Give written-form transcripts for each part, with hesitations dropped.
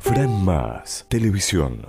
Fran Más, Televisión.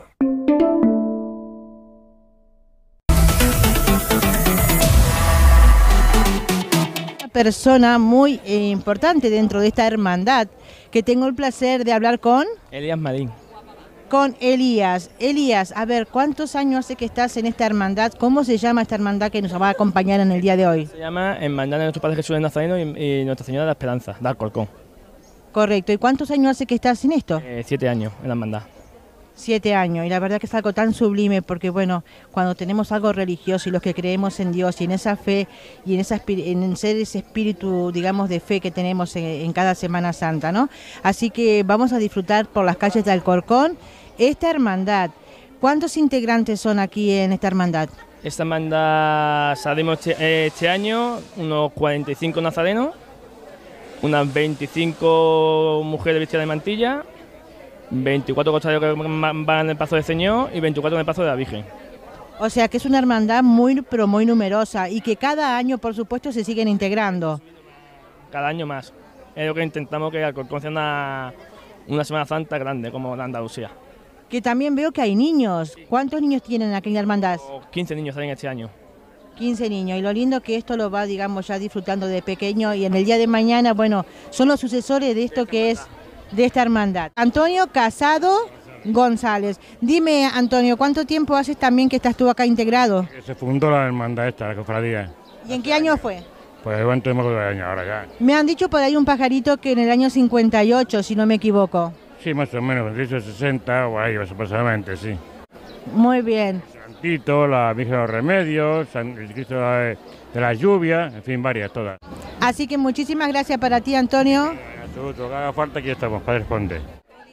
Una persona muy importante dentro de esta hermandad, que tengo el placer de hablar con... Elías Marín. Con Elías. Elías, a ver, ¿cuántos años hace que estás en esta hermandad? ¿Cómo se llama esta hermandad que nos va a acompañar en el día de hoy? Se llama Hermandad de Nuestro Padre Jesús el Nazareno y Nuestra Señora de la Esperanza, de Alcorcón. Correcto. ¿Y cuántos años hace que estás en esto? 7 años en la hermandad. 7 años. Y la verdad que es algo tan sublime porque, bueno, cuando tenemos algo religioso y los que creemos en Dios y en esa fe y en ser ese espíritu, digamos, de fe que tenemos en cada Semana Santa, ¿no? Así que vamos a disfrutar por las calles de Alcorcón esta hermandad. ¿Cuántos integrantes son aquí en esta hermandad? Esta hermandad salimos este año unos 45 nazarenos, unas 25 mujeres vestidas de mantilla, 24 costaleros que van en el paso del Señor y 24 en el paso de la Virgen. O sea que es una hermandad muy, pero muy numerosa y que cada año, por supuesto, se siguen integrando. Cada año más. Es lo que intentamos, que Alcorcón sea una Semana Santa grande como la Andalucía. Que también veo que hay niños. ¿Cuántos niños tienen aquí en la hermandad? 15 niños salen este año. 15 niños. Y lo lindo que esto lo va, digamos, ya disfrutando de pequeño y en el día de mañana, bueno, son los sucesores de esto que es de esta hermandad. Antonio Casado González. Dime, Antonio, ¿cuánto tiempo haces también que estás tú acá integrado? Se fundó la hermandad esta, la cofradía. ¿Y en qué año fue? Pues bueno, tenemos de años ahora ya. Me han dicho por ahí un pajarito que en el año 58, si no me equivoco. Sí, más o menos, 60 o ahí aproximadamente, sí. Muy bien. Santito, la Virgen de los Remedios, el Cristo de la Lluvia, en fin, varias, todas. Así que muchísimas gracias para ti, Antonio. Absoluto, que haga falta, aquí estamos, para responder.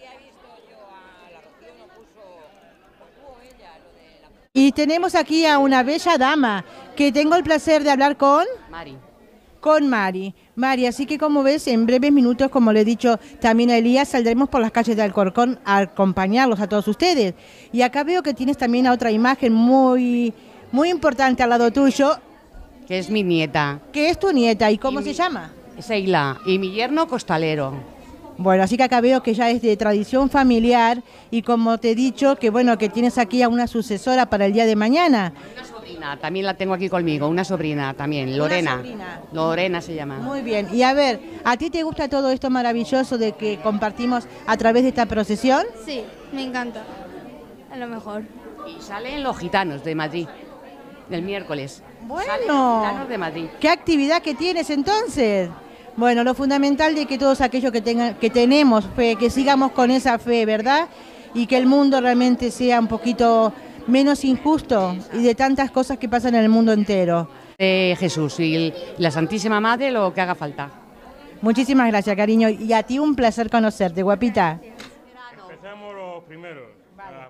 Y tenemos aquí a una bella dama que tengo el placer de hablar con... Mari. Con Mari. Mari, así que como ves, en breves minutos, como le he dicho también a Elías, saldremos por las calles de Alcorcón a acompañarlos a todos ustedes. Y acá veo que tienes también a otra imagen muy importante al lado tuyo. Que es mi nieta. Que es tu nieta. ¿Y cómo se llama? Seila. Y mi yerno costalero. Bueno, así que acá veo que ya es de tradición familiar y como te he dicho, que bueno, que tienes aquí a una sucesora para el día de mañana. Una sobrina, también la tengo aquí conmigo, una sobrina también, Lorena. Una sobrina. Lorena se llama. Muy bien. Y a ver, ¿a ti te gusta todo esto maravilloso de que compartimos a través de esta procesión? Sí, me encanta. A lo mejor. Y salen los gitanos de Madrid, el miércoles. Bueno. Salen los gitanos de Madrid. ¿Qué actividad que tienes entonces? Bueno, lo fundamental de que todos aquellos que tenemos fe, que sigamos con esa fe, ¿verdad? Y que el mundo realmente sea un poquito menos injusto y de tantas cosas que pasan en el mundo entero. Jesús y la Santísima Madre, lo que haga falta. Muchísimas gracias, cariño. Y a ti un placer conocerte, guapita. Empezamos los primeros. Vale.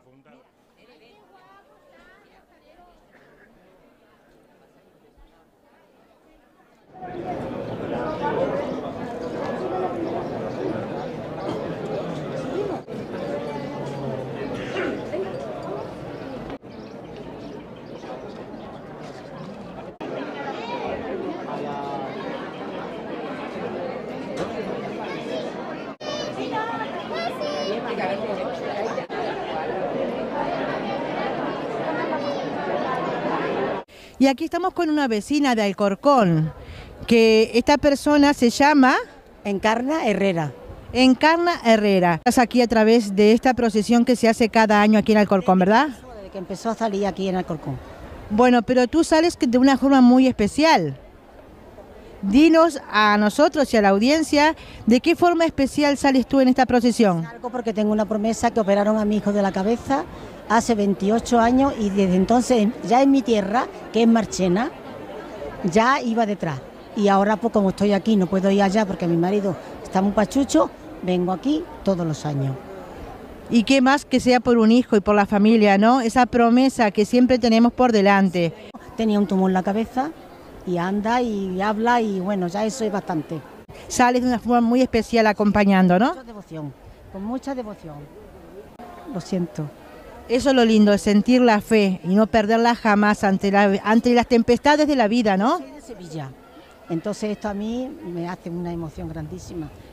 Y aquí estamos con una vecina de Alcorcón, que esta persona se llama... Encarna Herrera. Encarna Herrera. Estás aquí a través de esta procesión que se hace cada año aquí en Alcorcón, ¿verdad? Desde que empezó a salir aquí en Alcorcón. Bueno, pero tú sales de una forma muy especial. Dinos a nosotros y a la audiencia de qué forma especial sales tú en esta procesión. Salgo porque tengo una promesa que operaron a mi hijo de la cabeza hace 28 años y desde entonces ya en mi tierra, que es Marchena, ya iba detrás. Y ahora pues como estoy aquí no puedo ir allá porque mi marido está muy pachucho, vengo aquí todos los años. Y qué más que sea por un hijo y por la familia, ¿no? Esa promesa que siempre tenemos por delante. Tenía un tumor en la cabeza y anda y habla y bueno, ya eso es bastante. Sales de una forma muy especial acompañando, ¿no? Mucha devoción, con mucha devoción. Lo siento. Eso es lo lindo, es sentir la fe y no perderla jamás ante las tempestades de la vida, ¿no? Soy de Sevilla, entonces esto a mí me hace una emoción grandísima.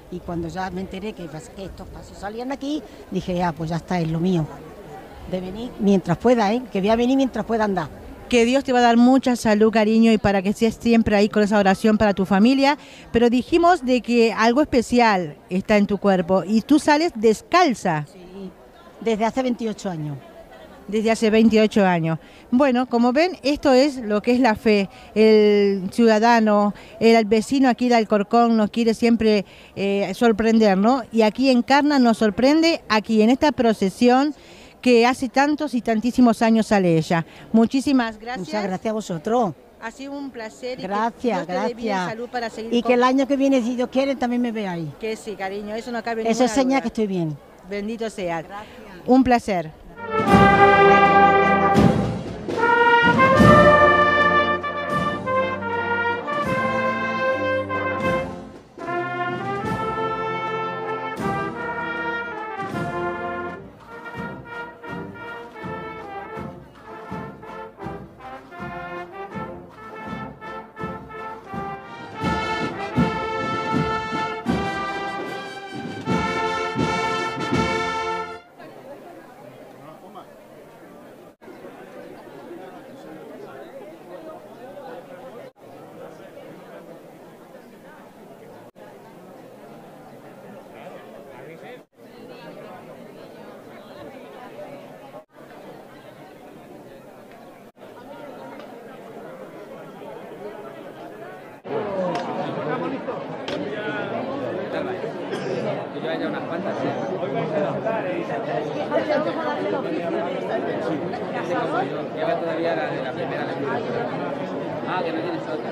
Y cuando ya me enteré que estos pasos salían aquí, dije, pues ya está, es lo mío. De venir mientras pueda, que voy a venir mientras pueda andar. Que Dios te va a dar mucha salud, cariño, y para que estés siempre ahí con esa oración para tu familia. Pero dijimos de que algo especial está en tu cuerpo y tú sales descalza. Sí, desde hace 28 años. Desde hace 28 años. Bueno, como ven, esto es lo que es la fe. El ciudadano, el vecino aquí de Alcorcón nos quiere siempre sorprender, ¿no? Y aquí Encarna nos sorprende, aquí en esta procesión que hace tantos y tantísimos años sale ella. Muchísimas gracias. Muchas gracias a vosotros. Ha sido un placer. Gracias, gracias. Salud para seguir y que el año que viene, si Dios quiere, también me veáis. Que sí, cariño, eso no cabe Eso es señal duda. que estoy bien. Bendito sea. Gracias. Un placer. Lleva todavía la primera lectura. Ah, que no tienes otra.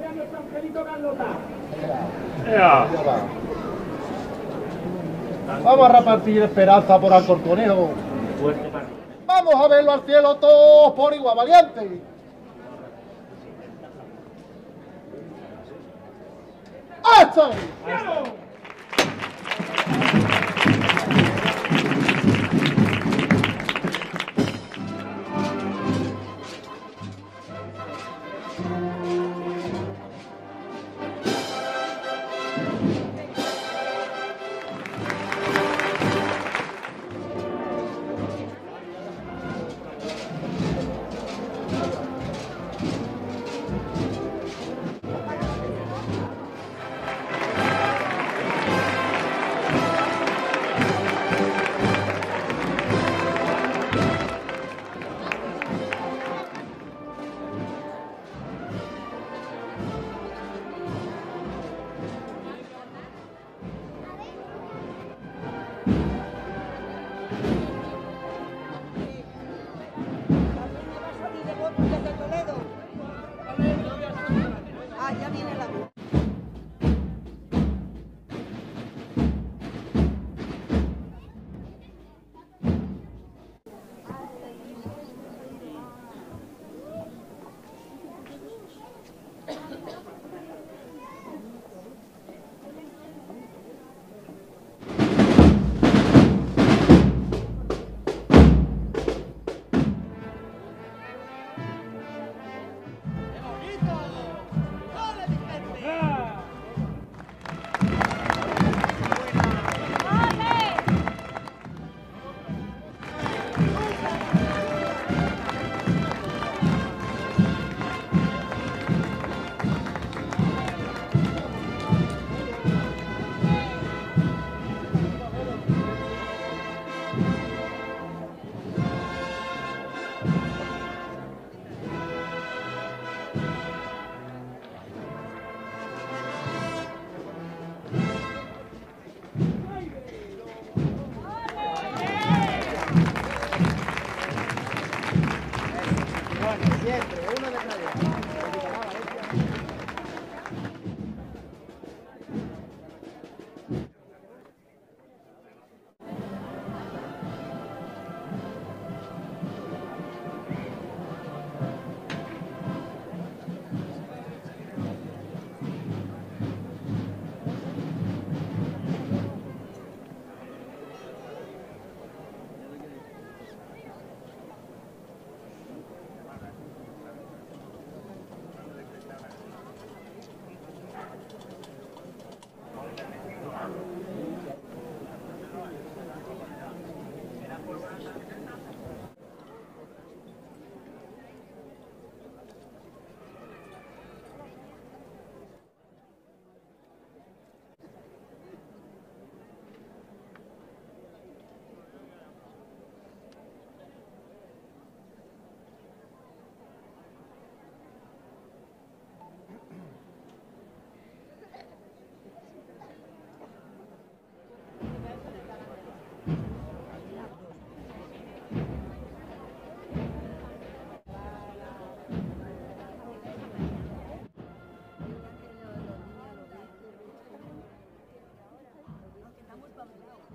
Vamos a repartir esperanza por Alcorconejo. Vamos a verlo al cielo todos por igual, valientes. ¡Hasta!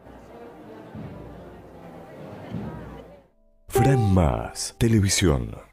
Fran Más Televisión.